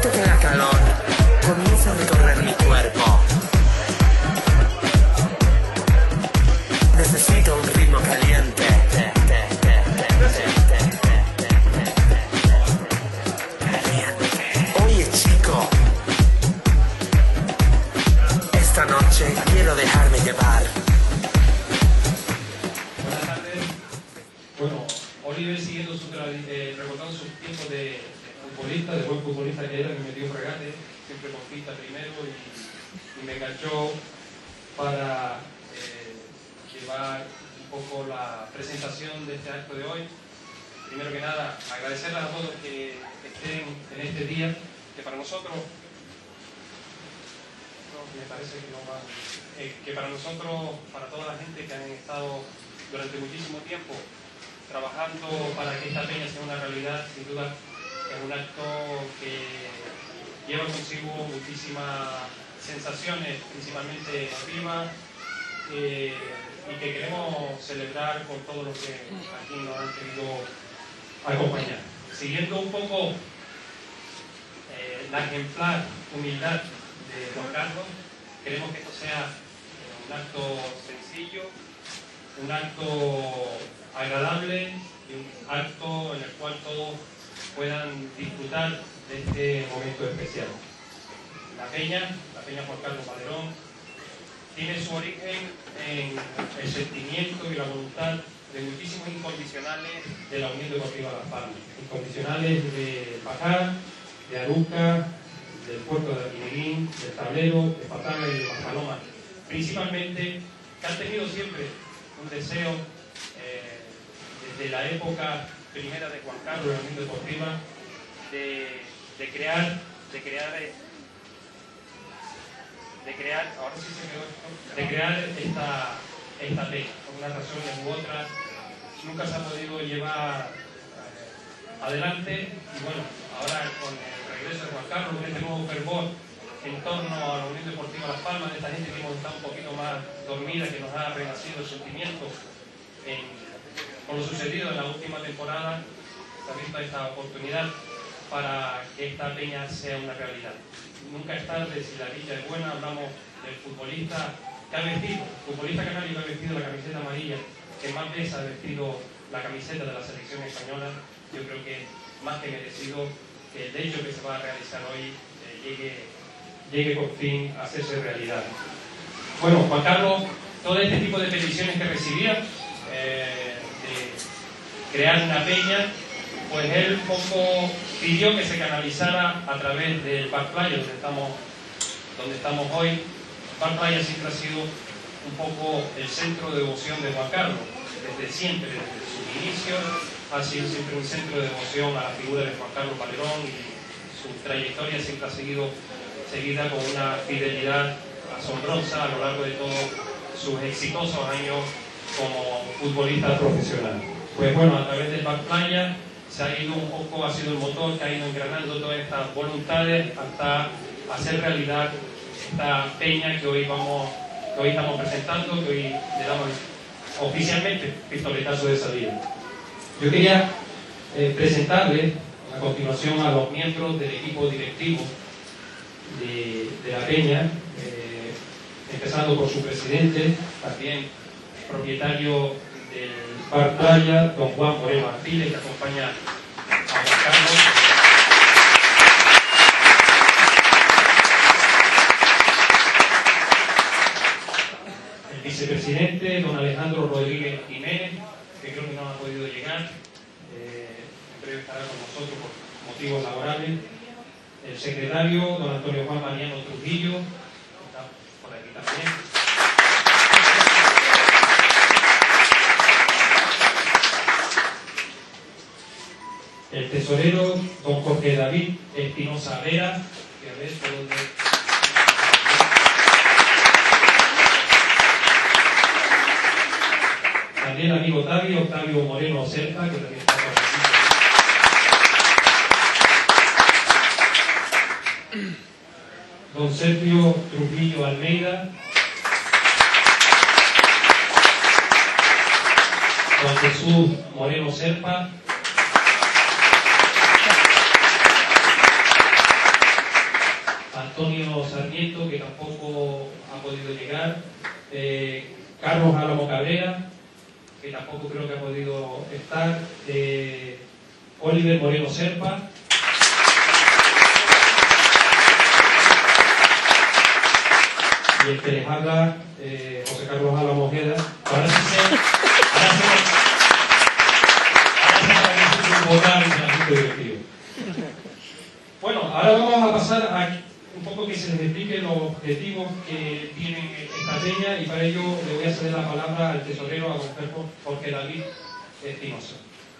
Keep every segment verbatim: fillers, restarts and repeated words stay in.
Siento que la calor comienza a recorrer mi cuerpo. Necesito un ritmo caliente. Caliente. Oye, chico, esta noche quiero dejarme llevar. Buenas tardes. Bueno, Oliver siguiendo su eh, recordando sus tiempos de, de futbolista, de buen futbolista que era, que metió un regate, siempre con pista primero y, y me enganchó para eh, llevar un poco la presentación de este acto de hoy. Primero que nada, agradecerles a todos que estén en este día, que para nosotros, no, me parece que no va, eh, que para nosotros, para toda la gente que han estado durante muchísimo tiempo trabajando para que esta peña sea una realidad, sin duda es un acto que lleva consigo muchísimas sensaciones, principalmente emotivas, eh, y que queremos celebrar con todos los que aquí nos han querido acompañar. Siguiendo un poco eh, la ejemplar humildad de Juan Carlos, queremos que esto sea eh, un acto sencillo, un acto agradable y un acto en el cual todos puedan disfrutar de este momento especial. La peña, la peña Juan Carlos Valerón, tiene su origen en el sentimiento y la voluntad de muchísimos incondicionales de la Unión Deportiva Las Palmas. Incondicionales de Pajá, de Aruca, del puerto de Arquineguín, del Tablero, de Pataga y de Maspalomas. Principalmente, que han tenido siempre un deseo, eh, desde la época primera de Juan Carlos, de la Unión Deportiva, de, de crear, de crear, de crear, ahora sí se quedó esto, de crear esta, esta peña, por unas razones u otras, nunca se ha podido llevar eh, adelante, y bueno, ahora con el regreso de Juan Carlos, con este nuevo fervor en torno a la Unión Deportiva Las Palmas, de esta gente que hemos estado un poquito más dormida, que nos ha renacido el sentimiento en, con lo sucedido en la última temporada, se ha visto esta oportunidad para que esta peña sea una realidad. Nunca es tarde, si la dicha es buena. Hablamos del futbolista que ha vestido, futbolista canario que ha vestido la camiseta amarilla, que más veces ha vestido la camiseta de la selección española. Yo creo que más que merecido que el hecho que se va a realizar hoy eh, llegue, llegue por fin a hacerse realidad. Bueno, Juan Carlos, todo este tipo de peticiones que recibía, eh, de crear una peña, pues él un poco pidió que se canalizara a través del Bar Playa, donde estamos, donde estamos hoy. El Bar Playa siempre ha sido un poco el centro de devoción de Juan Carlos, desde siempre, desde sus inicios, ha sido siempre un centro de devoción a la figura de Juan Carlos Valerón, y su trayectoria siempre ha seguido seguida con una fidelidad asombrosa a lo largo de todos sus exitosos años como futbolista profesional. Pues bueno, a través del Bar Playa se ha ido un poco, ha sido el motor que ha ido engranando todas estas voluntades hasta hacer realidad esta peña que hoy vamos, que hoy estamos presentando, que hoy le damos oficialmente pistoletazo de salida. Yo quería eh, presentarles a continuación a los miembros del equipo directivo de, de la peña, eh, empezando por su presidente, también propietario del Bar Playa, don Juan Moreno Artiles, que acompaña a Juan Carlos. El vicepresidente, don Alejandro Rodríguez Jiménez, que creo que no ha podido llegar, eh, en breve estará con nosotros por motivos laborales. El secretario, don Antonio Juan Mariano Trujillo, está por aquí también. El tesorero, don Jorge David Espinosa Vera, que a ver por dónde... También el amigo Octavio, Octavio Moreno Serpa, que también está por aquí. Don Sergio Trujillo Almeida. Don Jesús Moreno Serpa. Antonio Sarmiento, que tampoco ha podido llegar, eh, Carlos Álamo Cabrera, que tampoco creo que ha podido estar, eh, Oliver Moreno Serpa, y el que les habla, eh, José Carlos Álamo Ojeda. Ahora sí se, ahora se, ahora se va a votar en el asunto directivo. Bueno, ahora vamos a pasar a un poco que se les explique los objetivos que tienen esta peña, y para ello le voy a ceder la palabra al tesorero, a don Jorge David Espinosa.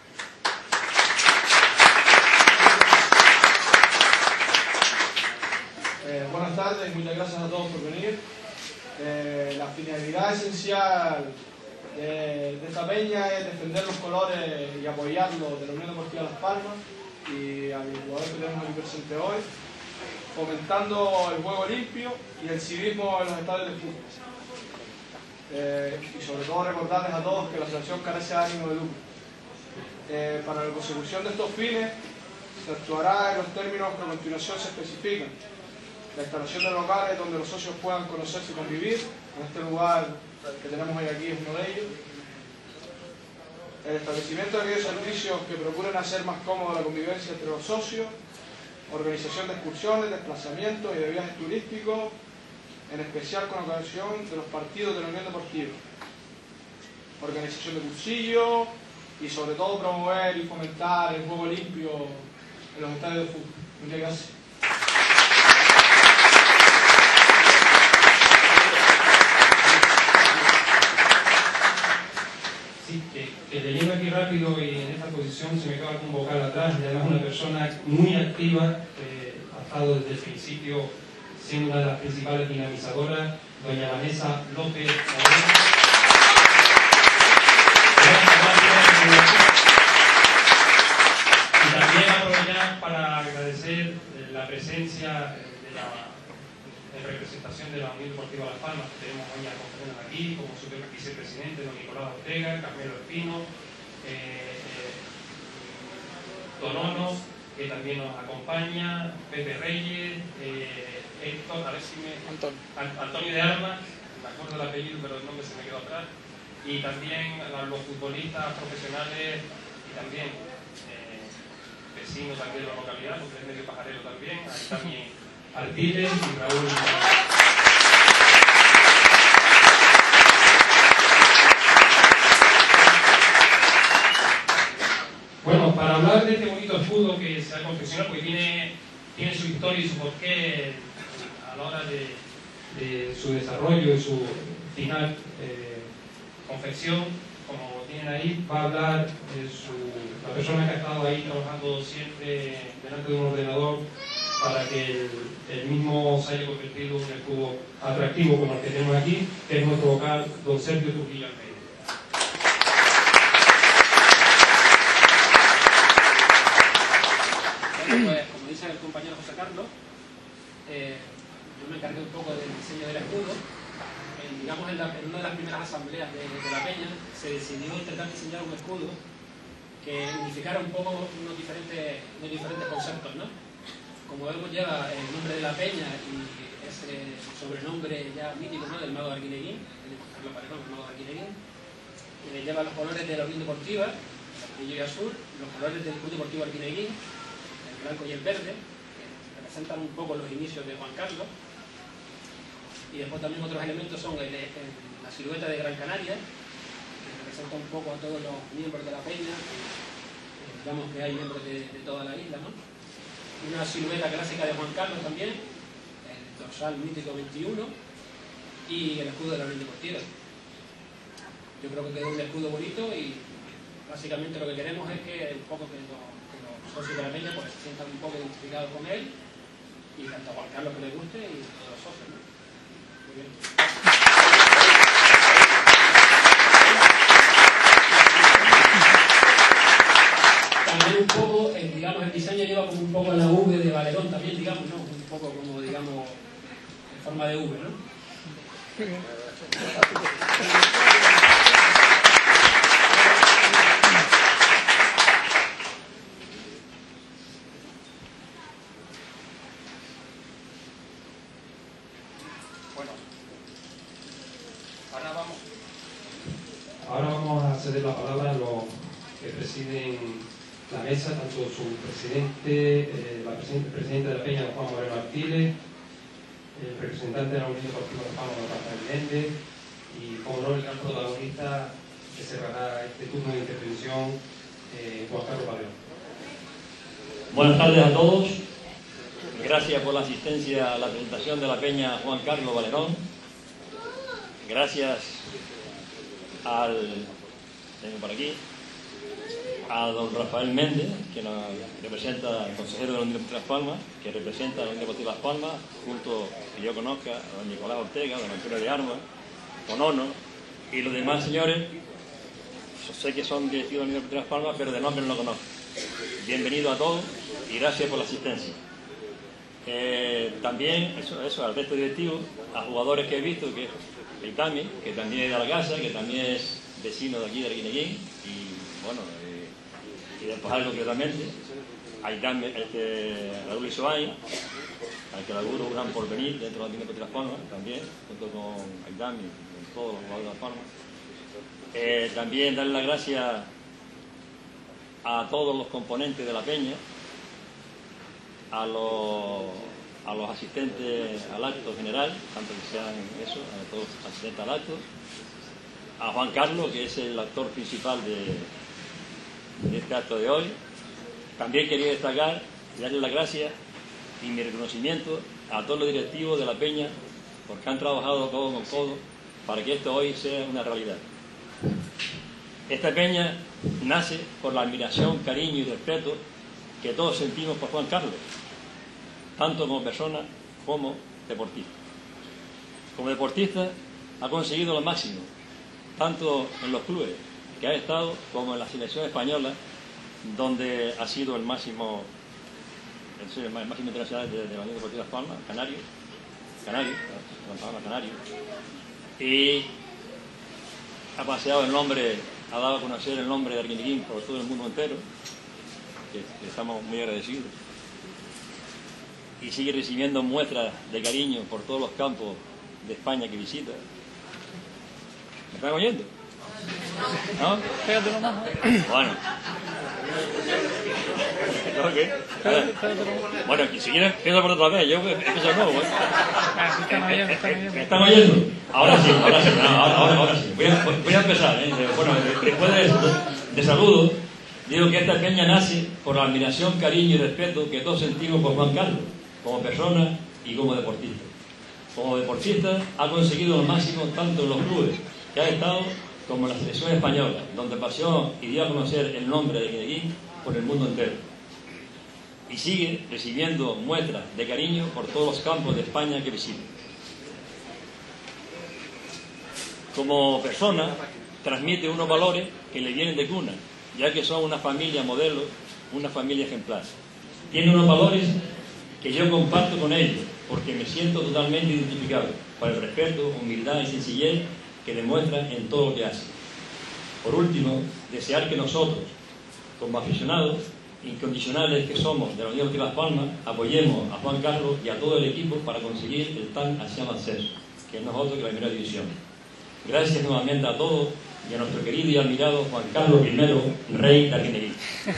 Eh, buenas tardes y muchas gracias a todos por venir. Eh, la finalidad esencial de, de esta peña es defender los colores y apoyarlos de la Unión Deportiva Las Palmas y al jugador que tenemos aquí presente hoy, fomentando el juego limpio y el civismo en los estadios de fútbol. Eh, y sobre todo recordarles a todos que la selección carece de ánimo de lucro. Eh, para la consecución de estos fines se actuará en los términos que a continuación se especifican: la instalación de locales donde los socios puedan conocerse y convivir. En este lugar que tenemos hoy aquí es uno de ellos. El establecimiento de aquellos servicios que procuren hacer más cómoda la convivencia entre los socios, organización de excursiones, desplazamientos y de viajes turísticos, en especial con ocasión de los partidos de la Unión Deportiva, organización de cursillos y sobre todo promover y fomentar el juego limpio en los estadios de fútbol. Muchas gracias. Sí, que, que leyendo aquí rápido y en esta posición se me acaba de convocar atrás, y además una persona muy activa, eh, ha estado desde el principio siendo una de las principales dinamizadoras, doña Vanessa López Moreno. Y también aprovechar para agradecer la presencia de la en representación de la Unión Deportiva Las Palmas, que tenemos hoy a compañeros aquí, como su vicepresidente, don Nicolás Ortega, Carmelo Espino, eh, eh, Tonono, que también nos acompaña, Pepe Reyes, eh, Héctor, a ver si me... Antonio. Antonio de Armas, me acuerdo del apellido, pero el nombre se me quedó atrás, y también a los futbolistas profesionales y también eh, vecinos también de la localidad, porque es medio pajarero también, ahí también Artiles y Raúl. Bueno, para hablar de este bonito escudo que se ha confeccionado, porque tiene, tiene su historia y su porqué a la hora de, de su desarrollo y su final eh, confección, como tienen ahí, va a hablar eh, su, la persona que ha estado ahí trabajando siempre delante de un ordenador para que el, el mismo se haya convertido en un escudo atractivo como el que tenemos aquí, que es nuestro vocal, don Sergio Trujillo Almeida. Bueno, pues, como dice el compañero José Carlos, eh, yo me encargué un poco del diseño del escudo. Eh, digamos, en, la, en una de las primeras asambleas de, de la Peña se decidió intentar diseñar un escudo que unificara un poco unos diferentes, unos diferentes conceptos, ¿no? Como vemos, lleva el nombre de la Peña y ese sobrenombre ya mítico, ¿no?, del mago de Arguineguín, el Carlos Parejón, el mago de Arguineguín. Eh, lleva los colores de la Unión Deportiva, el amarillo y azul, los colores del Club Deportivo Arguineguín, el blanco y el verde, que representan un poco los inicios de Juan Carlos. Y después también otros elementos son el, el, la silueta de Gran Canaria, que representa un poco a todos los miembros de la Peña, eh, digamos que hay miembros de, de toda la isla, ¿no? Una silueta clásica de Juan Carlos también, el dorsal mítico veintiuno, y el escudo de la Unión Deportiva. Yo creo que quedó un escudo bonito y básicamente lo que queremos es que un poco que los, que los socios de la Peña pues, se sientan un poco identificados con él, y tanto a Juan Carlos que le guste y a todos los socios, ¿no? Muy bien. También un poco, eh, digamos, el diseño lleva como un poco la V de Valerón también, digamos, ¿no? Un poco como, digamos, en forma de V, ¿no? ceder la palabra a los que presiden la mesa, tanto su presidente, eh, la presidente, presidente de la Peña, Juan Moreno Artiles, el representante de la Unión Deportiva de Palma, Rafael Méndez, y como no, el gran protagonista que cerrará este turno de intervención, eh, Juan Carlos Valerón. Buenas tardes a todos. Gracias por la asistencia a la presentación de la Peña Juan Carlos Valerón. Gracias al, tengo por aquí, a don Rafael Méndez, que nos representa, el consejero de la Unión Deportiva Las Palmas, que representa a la Unión Deportiva Las Palmas, junto, que yo conozca, a don Nicolás Ortega, a don Antonio de Armas, don Ono, y los demás señores. Yo sé que son directivos de la Unión Deportiva Las Palmas, pero de nombre no lo conozco. Bienvenido a todos y gracias por la asistencia. Eh, también, eso, eso, al resto de directivos, a jugadores que he visto, que es el Tami, que también es de la casa, que también es vecino de aquí, de Arguineguín, y bueno, eh, y de Pajar concretamente, a Itami, este, Raúl Isoay, al que le auguro un gran porvenir dentro de la Unión Deportiva Las Palmas, también, junto con Itami y con todos los jugadores de Las Palmas. Eh, también darle las gracias a todos los componentes de la Peña, a los, a los asistentes al acto general, tanto que sean eso, a todos los asistentes al acto, a Juan Carlos, que es el actor principal de, de este acto de hoy. También quería destacar y darle las gracias y mi reconocimiento a todos los directivos de la Peña, porque han trabajado codo con codo para que esto hoy sea una realidad. Esta Peña nace por la admiración, cariño y respeto que todos sentimos por Juan Carlos, tanto como persona como deportista. Como deportista ha conseguido lo máximo, tanto en los clubes que ha estado como en la selección española, donde ha sido el máximo, el máximo internacional de, de la Unión Deportiva Las Palmas, Canario, Canario, Las Palmas, Canario, y ha paseado el nombre, ha dado a conocer el nombre de Arguineguín por todo el mundo entero, que, que estamos muy agradecidos, y sigue recibiendo muestras de cariño por todos los campos de España que visita. ¿Me están oyendo? ¿No? Bueno. ¿Qué? Bueno, si quieres, empieza por otra vez. Yo empiezo de nuevo. ¿Me están oyendo? Ahora sí, ahora sí. Ahora, ahora, ahora sí. Voy a, voy a empezar. ¿eh? Bueno, después de, de saludo, digo que esta peña nace por la admiración, cariño y respeto que todos sentimos por Juan Carlos, como persona y como deportista. Como deportista ha conseguido lo máximo tanto en los clubes que ha estado como en la selección española, donde paseó y dio a conocer el nombre de Arguineguín por el mundo entero. Y sigue recibiendo muestras de cariño por todos los campos de España que visita. Como persona, transmite unos valores que le vienen de cuna, ya que son una familia modelo, una familia ejemplar. Tiene unos valores que yo comparto con ellos, porque me siento totalmente identificado por el respeto, humildad y sencillez que demuestra en todo lo que hace. Por último, desear que nosotros, como aficionados incondicionales que somos de la Unión Deportiva Las Palmas, apoyemos a Juan Carlos y a todo el equipo para conseguir el tan ansiado ascenso, que es nosotros que la primera división. Gracias nuevamente a todos y a nuestro querido y admirado Juan Carlos primero, rey de Arguineguín.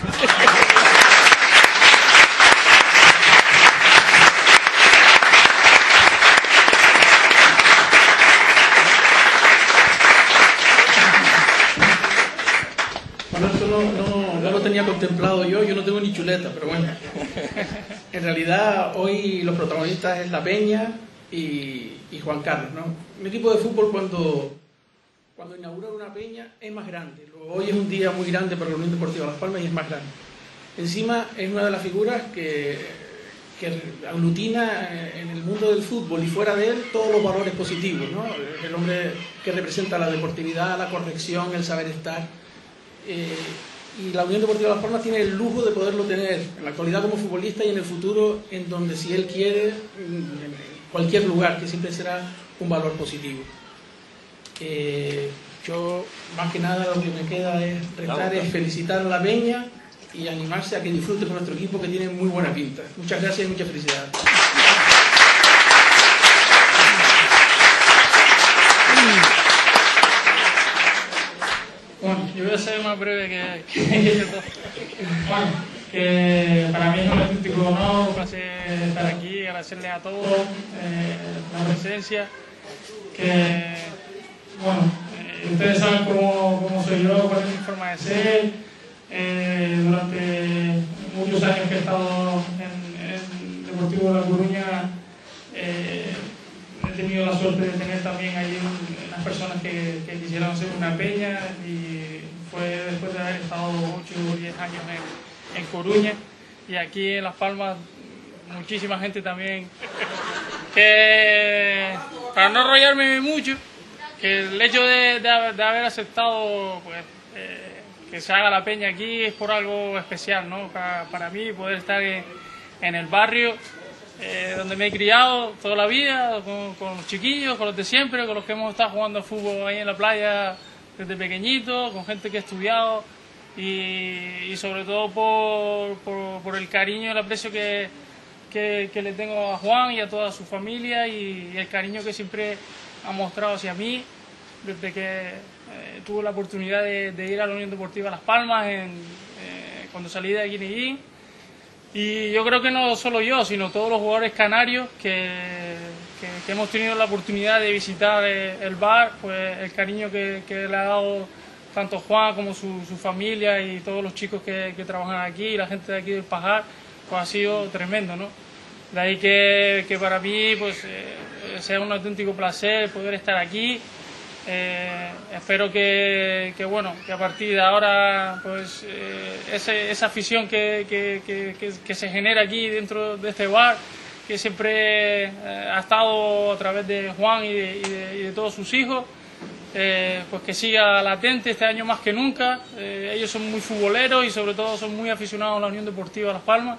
Bueno, esto no, no, no lo tenía contemplado yo, yo no tengo ni chuleta, pero bueno. En realidad hoy los protagonistas es la Peña y, y Juan Carlos, ¿no? Un equipo de fútbol cuando, cuando inaugura una peña es más grande. Hoy es un día muy grande para la Unión Deportiva Las Palmas y es más grande. Encima es una de las figuras que, que aglutina en el mundo del fútbol y fuera de él todos los valores positivos, ¿no? El hombre que representa la deportividad, la corrección, el saber estar. Eh, y la Unión Deportiva Las Palmas tiene el lujo de poderlo tener en la actualidad como futbolista y en el futuro en donde si él quiere en cualquier lugar, que siempre será un valor positivo. Eh, yo más que nada lo que me queda es restar es felicitar a la peña y animarse a que disfrute con nuestro equipo que tiene muy buena pinta. Muchas gracias y muchas felicidades. Bueno, yo voy a ser más breve que, que ellos dos. Bueno, que para mí es un auténtico honor, un placer estar aquí, agradecerles a todos eh, la presencia, que, bueno, eh, ustedes saben cómo, cómo soy yo, cuál es mi forma de ser. Eh, durante muchos años que he estado en el Deportivo de La Coruña, eh, he tenido la suerte de tener también ahí unas personas que, que quisieron hacer una peña, y fue después de haber estado ocho o diez años en, en Coruña, y aquí en Las Palmas muchísima gente también, que para no enrollarme mucho, que el hecho de, de, de haber aceptado pues, eh, que se haga la peña aquí es por algo especial, ¿no? Para, para mí poder estar en, en el barrio eh, donde me he criado toda la vida, con, con los chiquillos, con los de siempre, con los que hemos estado jugando al fútbol ahí en la playa desde pequeñito, con gente que he estudiado, y, y sobre todo por, por, por el cariño y el aprecio que, que, que le tengo a Juan y a toda su familia, y, y el cariño que siempre ha mostrado hacia mí desde que eh, tuve la oportunidad de, de ir a la Unión Deportiva Las Palmas en, eh, cuando salí de Guineín. Y yo creo que no solo yo, sino todos los jugadores canarios que, que, que hemos tenido la oportunidad de visitar el bar, pues el cariño que, que le ha dado tanto Juan como su, su familia y todos los chicos que, que trabajan aquí y la gente de aquí del Pajar, pues ha sido tremendo, ¿no? De ahí que, que para mí pues eh, sea un auténtico placer poder estar aquí. Eh, espero que, que bueno que a partir de ahora pues eh, ese, esa afición que, que, que, que, que se genera aquí dentro de este bar, que siempre eh, ha estado a través de Juan y de, y de, y de todos sus hijos, eh, pues que siga latente este año más que nunca. Eh, ellos son muy futboleros y sobre todo son muy aficionados a la Unión Deportiva Las Palmas,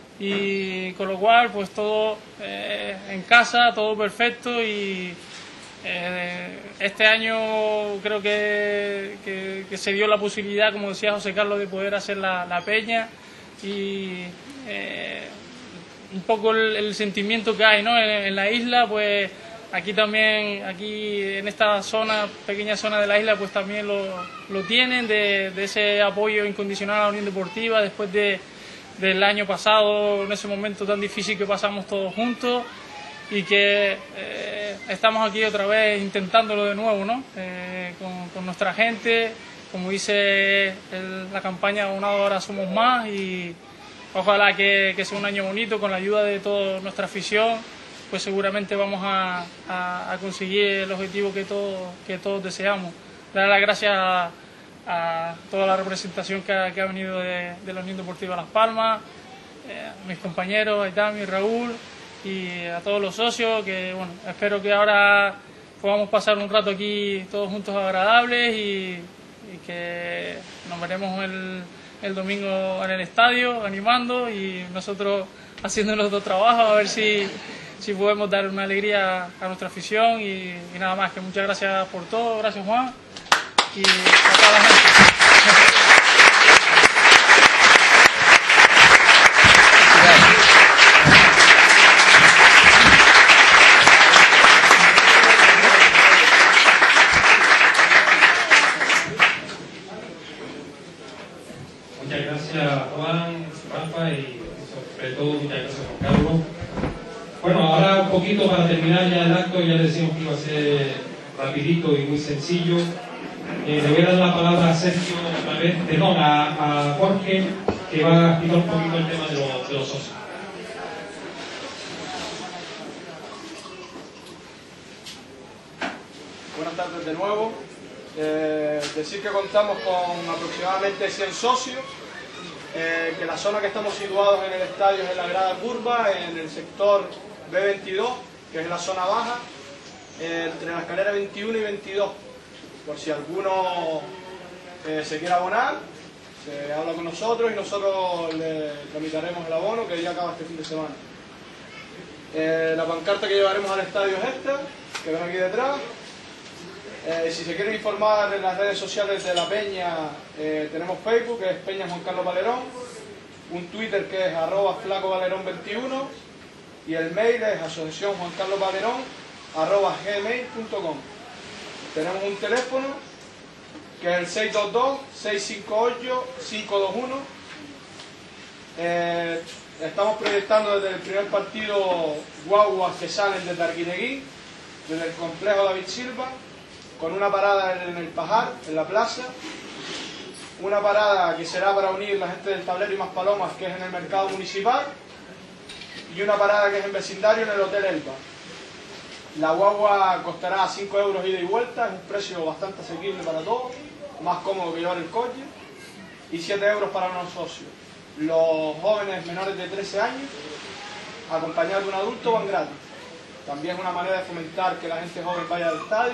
y con lo cual pues todo eh, en casa, todo perfecto. Y Eh, este año creo que, que, que se dio la posibilidad, como decía José Carlos, de poder hacer la, la peña, y eh, un poco el, el sentimiento que hay, ¿no? en, en la isla, pues aquí también, aquí en esta zona, pequeña zona de la isla, pues también lo, lo tienen, de, de ese apoyo incondicional a la Unión Deportiva después de, del año pasado, en ese momento tan difícil que pasamos todos juntos, y que eh, estamos aquí otra vez intentándolo de nuevo, ¿no? Eh, con, con nuestra gente, como dice el, la campaña Abonado Ahora Somos Más, y ojalá que, que sea un año bonito, con la ayuda de toda nuestra afición, pues seguramente vamos a, a, a conseguir el objetivo que todos, que todos deseamos. Dar las gracias a, a toda la representación que ha, que ha venido de, de la Unión Deportiva Las Palmas, eh, a mis compañeros, Aitami, Raúl, y a todos los socios, que bueno, espero que ahora podamos pasar un rato aquí todos juntos agradables, y, y que nos veremos el, el domingo en el estadio animando, y nosotros haciendo nuestro trabajo, a ver si, si podemos dar una alegría a nuestra afición, y, y nada más, que muchas gracias por todo, gracias Juan, y a toda la gente. Muchas gracias Juan, Rafa, y sobre todo muchas gracias Juan Carlos. Bueno, ahora un poquito para terminar ya el acto, ya les decimos que iba a ser rapidito y muy sencillo. Eh, le voy a dar la palabra a Sergio, otra vez, perdón, a, a Jorge, que va a explicar un poquito el tema de los, de los socios. Buenas tardes de nuevo. Eh, decir que contamos con aproximadamente cien socios, eh, que la zona que estamos situados en el estadio es en la grada curva, en el sector B veintidós, que es la zona baja, eh, entre la escalera veintiuno y veintidós. Por si alguno eh, se quiere abonar, se habla con nosotros y nosotros le tramitaremos el abono, que ya acaba este fin de semana. Eh, la pancarta que llevaremos al estadio es esta, que ven aquí detrás. Eh, si se quieren informar en las redes sociales de la Peña, eh, tenemos Facebook, que es Peña Juan Carlos Valerón, un Twitter que es arroba flaco valerón veintiuno, y el mail es asociación juan carlos valerón arroba gmail punto com. Tenemos un teléfono que es el seis dos dos, seis cinco ocho, cinco dos uno. Eh, estamos proyectando desde el primer partido guaguas que salen desde Arguineguín, desde el complejo David Silva, con una parada en el Pajar, en la plaza, una parada que será para unir la gente del Tablero y Maspalomas, que es en el mercado municipal, y una parada que es en vecindario, en el Hotel Elba. La guagua costará cinco euros ida y vuelta, es un precio bastante asequible para todos, más cómodo que llevar el coche, y siete euros para los socios. Los jóvenes menores de trece años, acompañados de un adulto, van gratis. También es una manera de fomentar que la gente joven vaya al estadio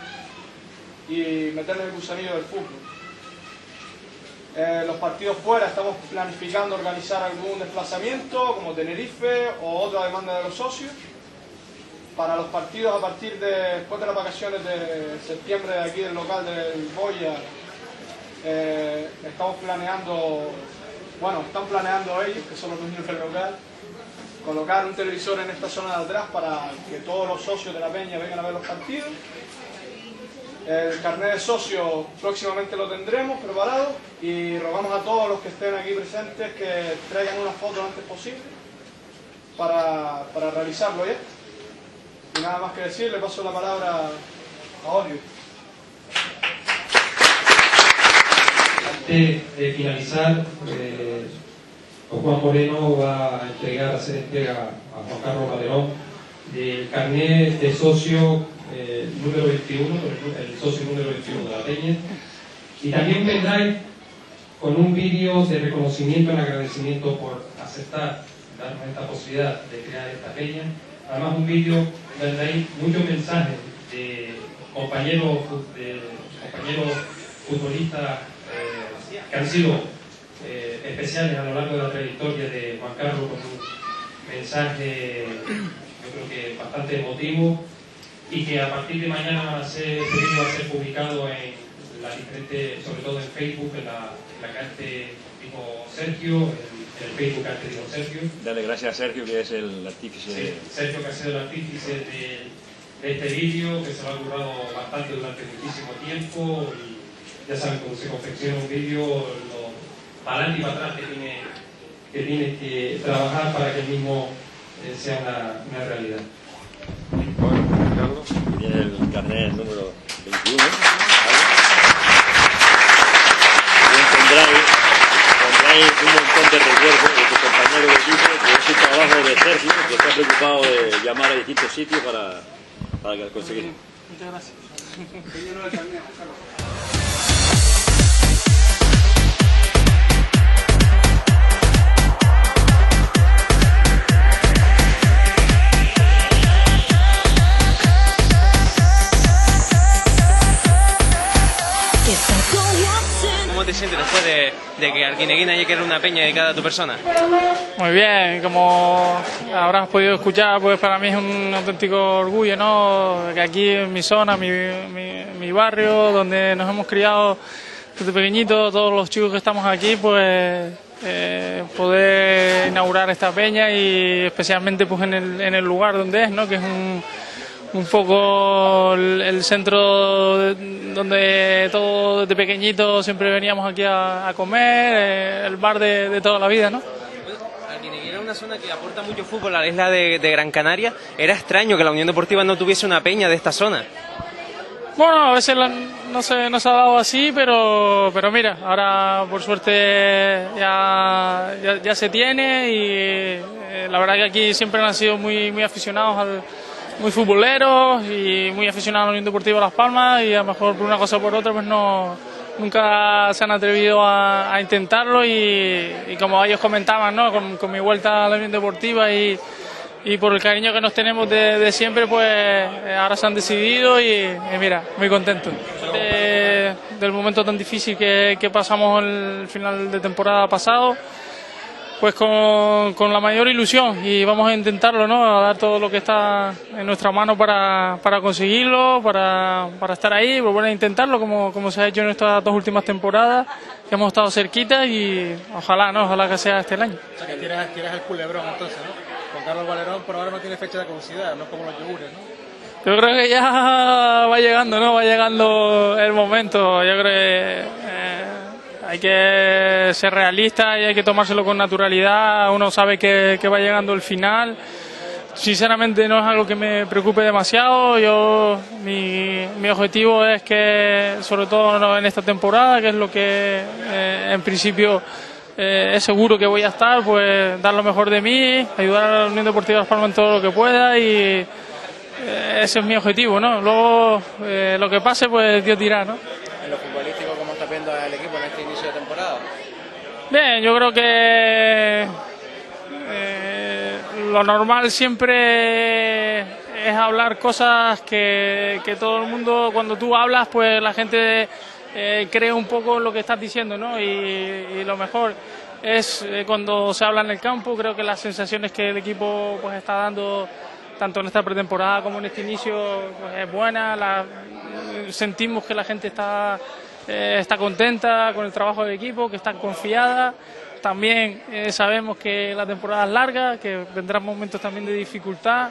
y meterle el gusanillo del fútbol. Eh, los partidos fuera estamos planificando organizar algún desplazamiento, como Tenerife o otra demanda de los socios. Para los partidos a partir de después de las vacaciones de septiembre de aquí del local del Boya, eh, estamos planeando, bueno, están planeando ellos, que son los dueños del local, colocar un televisor en esta zona de atrás para que todos los socios de la peña vengan a ver los partidos. El carnet de socio próximamente lo tendremos preparado y rogamos a todos los que estén aquí presentes que traigan una foto lo antes posible para, para realizarlo ya. Y nada más que decir, le paso la palabra a Orio. Antes de finalizar, eh, Juan Moreno va a entregar, a hacer entrega a Juan Carlos Valerón del carnet de socio eh, número veintiuno, el socio número veintiuno de la Peña, y también vendrá con un vídeo de reconocimiento y agradecimiento por aceptar darnos esta posibilidad de crear esta Peña. Además, un vídeo donde hay muchos mensajes de compañeros, de compañeros futbolistas eh, que han sido eh, especiales a lo largo de la trayectoria de Juan Carlos, con un mensaje, yo creo que bastante emotivo, y que a partir de mañana va a ser, este vídeo va a ser publicado en las diferentes, sobre todo en Facebook, en la, en la que antes dijo Sergio, en, en el Facebook que antes dijo Sergio. Dale gracias a Sergio, que es el artífice. Sí, Sergio, que ha sido el artífice de, de este vídeo, que se lo ha currado bastante durante muchísimo tiempo, y ya saben, cuando se confecciona un vídeo, lo para adelante y para atrás que tiene que, tiene que trabajar para que el mismo eh, sea una, una realidad. Bueno, Carlos, tiene el carnet número veintiuno. Tendráis, tendráis un montón de recuerdos de tu compañero de equipo, que es el trabajo de Sergio, que se ha preocupado de llamar a distintos sitios para, para conseguir. Muchas gracias. ¿Cómo te sientes después de, de que Arguineguín haya creado una peña dedicada a tu persona? Muy bien, como habrás podido escuchar, pues para mí es un auténtico orgullo, ¿no? Que aquí en mi zona, mi, mi, mi barrio, donde nos hemos criado desde pequeñitos, todos los chicos que estamos aquí, pues eh, poder inaugurar esta peña, y especialmente pues en el, en el lugar donde es, ¿no? Que es un un poco el, el centro de, donde todos desde pequeñitos siempre veníamos aquí a, a comer, eh, el bar de, de toda la vida, ¿no? Arguineguín es una zona que aporta mucho fútbol a la isla de, de Gran Canaria. Era extraño que la Unión Deportiva no tuviese una peña de esta zona. Bueno, a veces la, no, se, no se ha dado así, pero, pero mira, ahora por suerte ya, ya, ya se tiene, y eh, la verdad que aquí siempre han sido muy, muy aficionados al muy futboleros y muy aficionados a la Unión Deportiva Las Palmas, y a lo mejor por una cosa o por otra pues no, nunca se han atrevido a, a intentarlo, y, y como ellos comentaban, ¿no? con, con mi vuelta a la Unión Deportiva y, y por el cariño que nos tenemos de, de siempre, pues ahora se han decidido, y, y mira, muy contentos de, del momento tan difícil que, que pasamos el final de temporada pasado. Pues con, con la mayor ilusión, y vamos a intentarlo, ¿no? A dar todo lo que está en nuestra mano para, para conseguirlo, para, para estar ahí, volver a intentarlo como, como se ha hecho en estas dos últimas temporadas, que hemos estado cerquita, y ojalá, ¿no? Ojalá que sea este el año. O sea, que tienes, tienes el culebrón entonces, ¿no? Juan Carlos Valerón por ahora no tiene fecha de caducidad, no es como los yogures, ¿no? Yo creo que ya va llegando, ¿no? Va llegando el momento. Yo creo que eh, hay que ser realista y hay que tomárselo con naturalidad. Uno sabe que, que va llegando el final. Sinceramente no es algo que me preocupe demasiado. Yo mi, mi objetivo es que, sobre todo en esta temporada, que es lo que eh, en principio eh, es seguro que voy a estar, pues dar lo mejor de mí, ayudar a la Unión Deportiva Las Palmas en todo lo que pueda y eh, ese es mi objetivo, ¿no? Luego eh, lo que pase, pues Dios dirá, ¿no? En lo futbolístico, ¿cómo está viendo el equipo en este inicio de temporada? Bien, yo creo que eh, lo normal siempre es hablar cosas que, que todo el mundo, cuando tú hablas, pues la gente eh, cree un poco lo que estás diciendo, ¿no? Y, y lo mejor es eh, cuando se habla en el campo. Creo que las sensaciones que el equipo pues está dando, tanto en esta pretemporada como en este inicio, pues es buena. La, sentimos que la gente está, eh, está contenta con el trabajo del equipo, que está confiada. También eh, sabemos que la temporada es larga, que vendrán momentos también de dificultad,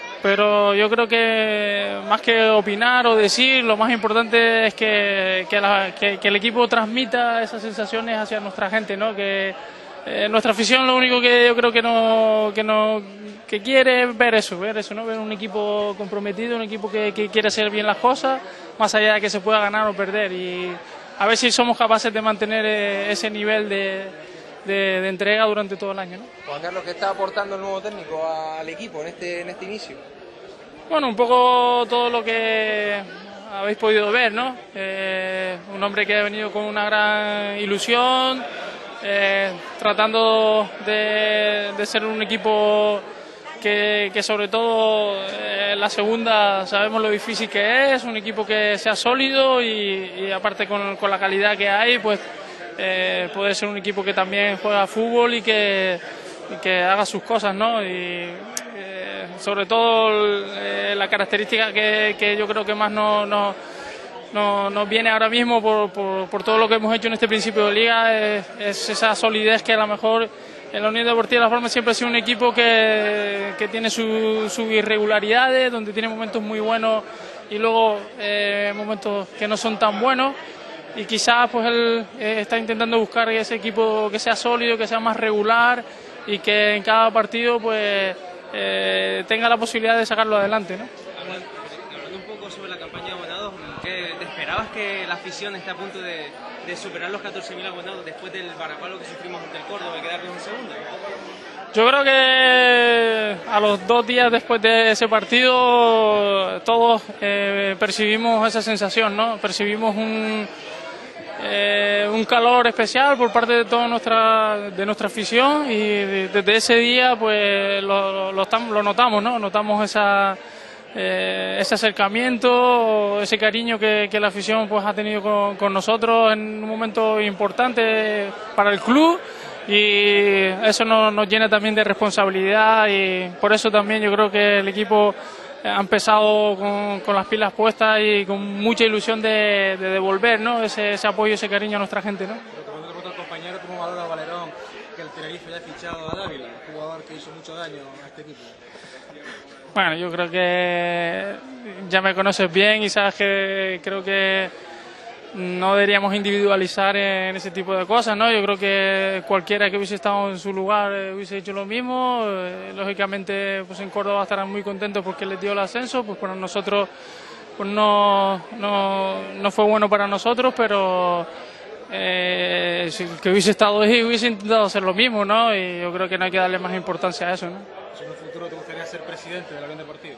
pero yo creo que más que opinar o decir, lo más importante es que, que, la, que, que el equipo transmita esas sensaciones hacia nuestra gente, ¿no? Que eh, nuestra afición lo único que yo creo que no, que no que quiere es ver eso, ver eso, ¿no? Ver un equipo comprometido, un equipo que, que quiere hacer bien las cosas, más allá de que se pueda ganar o perder, y a ver si somos capaces de mantener ese nivel de De, de entrega durante todo el año, ¿no? Juan Carlos, ¿qué está aportando el nuevo técnico al equipo en este, en este inicio? Bueno, un poco todo lo que habéis podido ver, ¿no? Eh, un hombre que ha venido con una gran ilusión, eh, tratando de, de ser un equipo que, que sobre todo eh, la segunda sabemos lo difícil que es, un equipo que sea sólido y, y aparte con, con la calidad que hay, pues Eh, puede ser un equipo que también juega fútbol y que, y que haga sus cosas, ¿no? Y eh, sobre todo eh, la característica que, que yo creo que más nos no, no, no viene ahora mismo por, por, por todo lo que hemos hecho en este principio de liga es, es esa solidez que a lo mejor en la Unión Deportiva Las Palmas siempre ha sido un equipo que, que tiene sus su irregularidades, donde tiene momentos muy buenos y luego eh, momentos que no son tan buenos. Y quizás pues él eh, está intentando buscar ese equipo que sea sólido, que sea más regular y que en cada partido pues eh, tenga la posibilidad de sacarlo adelante, ¿no? Hablando un poco sobre la campaña de abonados, ¿qué, ¿te esperabas que la afición esté a punto de, de superar los catorce mil abonados después del varapalo que sufrimos ante el Córdoba y quedarnos en segunda? Yo creo que a los dos días después de ese partido todos eh, percibimos esa sensación, ¿no? Percibimos un Eh, un calor especial por parte de toda nuestra de nuestra afición y desde ese día pues lo, lo, lo notamos, ¿no? Notamos esa, eh, ese acercamiento, ese cariño que, que la afición pues ha tenido con, con nosotros en un momento importante para el club, y eso nos, nos llena también de responsabilidad, y por eso también yo creo que el equipo ha empezado con, con las pilas puestas y con mucha ilusión de, de devolver, ¿no? ese, ese apoyo, ese cariño a nuestra gente, ¿no? Tomando como compañero, ¿cómo valora Valerón que el Tenerife haya fichado a Dávila, un jugador que hizo mucho daño a este equipo? Bueno, yo creo que ya me conoces bien y sabes que creo que no deberíamos individualizar en ese tipo de cosas, ¿no? Yo creo que cualquiera que hubiese estado en su lugar eh, hubiese hecho lo mismo. Eh, lógicamente, pues en Córdoba estarán muy contentos porque les dio el ascenso, pues para nosotros pues no, no, no fue bueno para nosotros, pero eh, si el que hubiese estado ahí hubiese intentado hacer lo mismo, ¿no? Y yo creo que no hay que darle más importancia a eso, ¿no? Si en un futuro te gustaría ser presidente de la Unión Deportiva.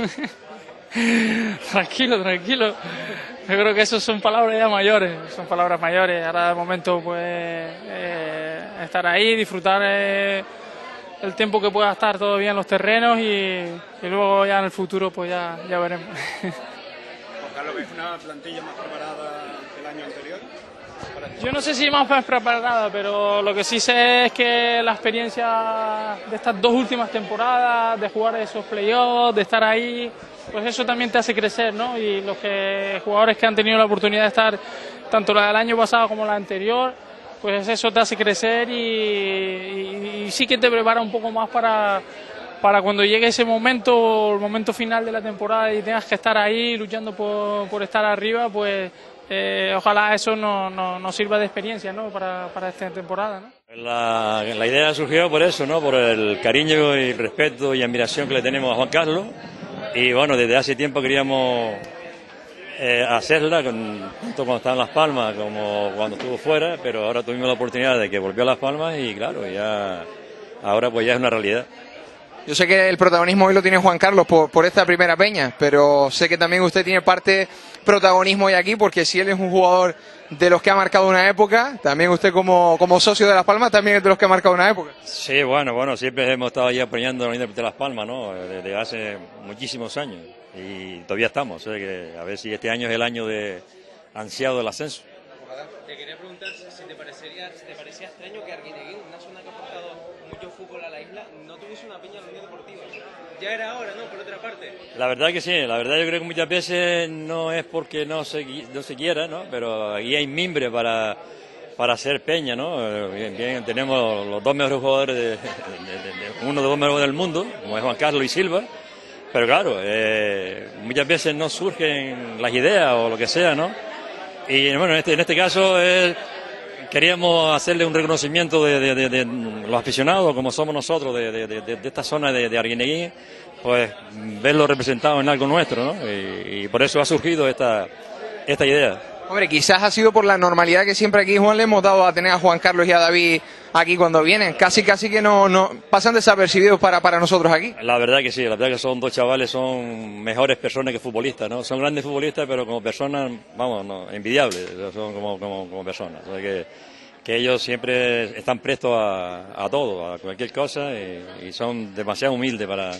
Tranquilo, tranquilo. Yo creo que eso son palabras ya mayores, son palabras mayores. Ahora de momento pues eh, estar ahí, disfrutar eh, el tiempo que pueda estar todavía en los terrenos y, y luego ya en el futuro pues ya, ya veremos. Juan Carlos, ¿ves una plantilla más preparada que el año anterior? Yo no sé si más preparada, pero lo que sí sé es que la experiencia de estas dos últimas temporadas, de jugar esos playoffs, de estar ahí, pues eso también te hace crecer, ¿no? Y los que, jugadores que han tenido la oportunidad de estar, tanto la del año pasado como la anterior, pues eso te hace crecer y, y, y sí que te prepara un poco más para, para cuando llegue ese momento, el momento final de la temporada y tengas que estar ahí luchando por, por estar arriba, pues eh, ojalá eso nos no, no sirva de experiencia, ¿no? para, para esta temporada, ¿no? La, la idea surgió por eso, ¿no? Por el cariño y respeto y admiración que le tenemos a Juan Carlos, y bueno, desde hace tiempo queríamos eh, hacerla, con, tanto cuando estaba en Las Palmas como cuando estuvo fuera, pero ahora tuvimos la oportunidad de que volvió a Las Palmas y claro, ya ahora pues ya es una realidad. Yo sé que el protagonismo hoy lo tiene Juan Carlos por, por esta primera peña, pero sé que también usted tiene parte protagonismo hoy aquí, porque si él es un jugador de los que ha marcado una época, también usted como, como socio de Las Palmas también es de los que ha marcado una época. Sí, bueno, bueno, siempre hemos estado ahí apoyando a la Unión de Las Palmas, ¿no? Desde hace muchísimos años y todavía estamos, ¿eh? Que a ver si este año es el año de ansiado del ascenso. Te quería preguntar si te parecería, si te parecía extraño que Arguineguín, una zona que ha aportado mucho fútbol a la isla, no tuviese una peña en la Unión Deportiva. Ya era hora, ¿no? Por otra parte. La verdad que sí, la verdad yo creo que muchas veces no es porque no se, no se quiera, ¿no? Pero aquí hay mimbre para, para hacer peña, ¿no? Bien, bien, tenemos los dos mejores jugadores, de, de, de, de, uno de los dos mejores del mundo, como es Juan Carlos y Silva, pero claro, eh, muchas veces no surgen las ideas o lo que sea, ¿no? Y bueno, en este, en este caso eh, queríamos hacerle un reconocimiento de, de, de, de los aficionados, como somos nosotros, de, de, de, de esta zona de, de Arguineguín, pues verlo representado en algo nuestro, ¿no? Y, y por eso ha surgido esta, esta idea. Hombre, quizás ha sido por la normalidad que siempre aquí, Juan, le hemos dado a tener a Juan Carlos y a David aquí cuando vienen. Casi, casi que no, no pasan desapercibidos para, para nosotros aquí. La verdad que sí, la verdad que son dos chavales, son mejores personas que futbolistas, ¿no? Son grandes futbolistas, pero como personas, vamos, no, envidiables, son como, como, como personas. O sea que, que ellos siempre están prestos a, a todo, a cualquier cosa, y, y son demasiado humildes para,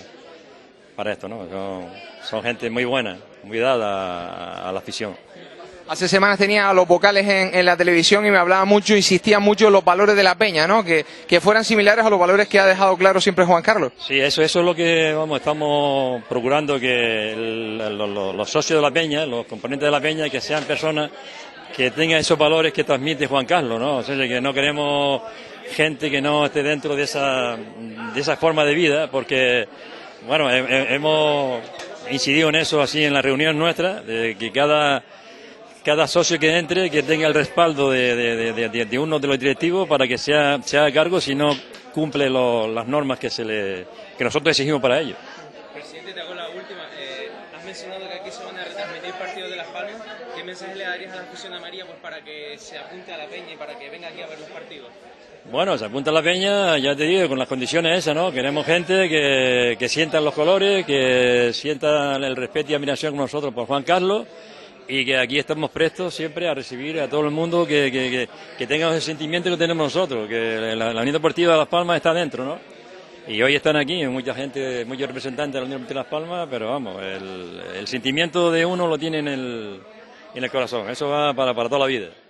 para esto, ¿no? Son, son gente muy buena, muy dada a, a la afición. Hace semanas tenía a los vocales en, en la televisión y me hablaba mucho, insistía mucho en los valores de la peña, ¿no? Que, que fueran similares a los valores que ha dejado claro siempre Juan Carlos. Sí, eso, eso es lo que vamos, estamos procurando, que el, el, los, los socios de la peña, los componentes de la peña, que sean personas que tengan esos valores que transmite Juan Carlos, ¿no? O sea, que no queremos gente que no esté dentro de esa, de esa forma de vida, porque, bueno, he, he, hemos incidido en eso así en la reunión nuestra, de que cada... cada socio que entre, que tenga el respaldo de, de, de, de, de uno de los directivos para que sea, se haga cargo si no cumple lo, las normas que, se le, que nosotros exigimos para ello. Presidente, te hago la última. Eh, has mencionado que aquí se van a retransmitir partidos de Las Palmas. ¿Qué mensaje le darías a la afición amarilla pues, para que se apunte a la peña y para que venga aquí a ver los partidos? Bueno, se apunta a la peña, ya te digo, con las condiciones esas, ¿no? Queremos gente que, que sientan los colores, que sientan el respeto y admiración con nosotros por Juan Carlos, y que aquí estamos prestos siempre a recibir a todo el mundo que, que, que, que tenga ese sentimiento que tenemos nosotros, que la, la Unión Deportiva de Las Palmas está dentro, ¿no? Y hoy están aquí mucha gente, muchos representantes de la Unión Deportiva de Las Palmas, pero vamos, el, el sentimiento de uno lo tiene en el, en el corazón, eso va para, para toda la vida.